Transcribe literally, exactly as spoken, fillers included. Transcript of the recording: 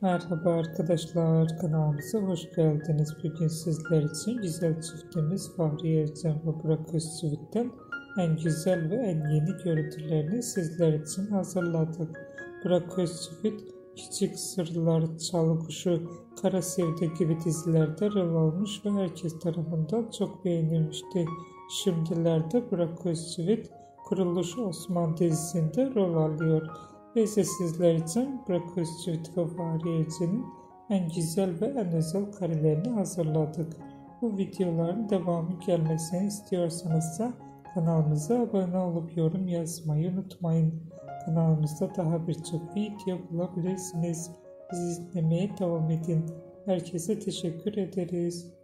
Merhaba arkadaşlar, kanalımıza hoş geldiniz. Bugün sizler için güzel çiftimiz Fahriye Evcen ve Burak Özçivit'ten en güzel ve en yeni görüntülerini sizler için hazırladık. Burak Özçivit, Küçük Sırlar, Çalı Kuşu, Kara Sevda gibi dizilerde rol almış ve herkes tarafından çok beğenilmişti. Şimdilerde Burak Özçivit, Kuruluş Osman dizisinde rol alıyor. Ve ise sizler için Burak Özçivit ve Fahriye Evcen'in en güzel ve en özel karelerini hazırladık. Bu videoların devamı gelmesini istiyorsanız da kanalımıza abone olup yorum yazmayı unutmayın. Kanalımızda daha birçok video bulabilirsiniz. Bizi izlemeye devam edin. Herkese teşekkür ederiz.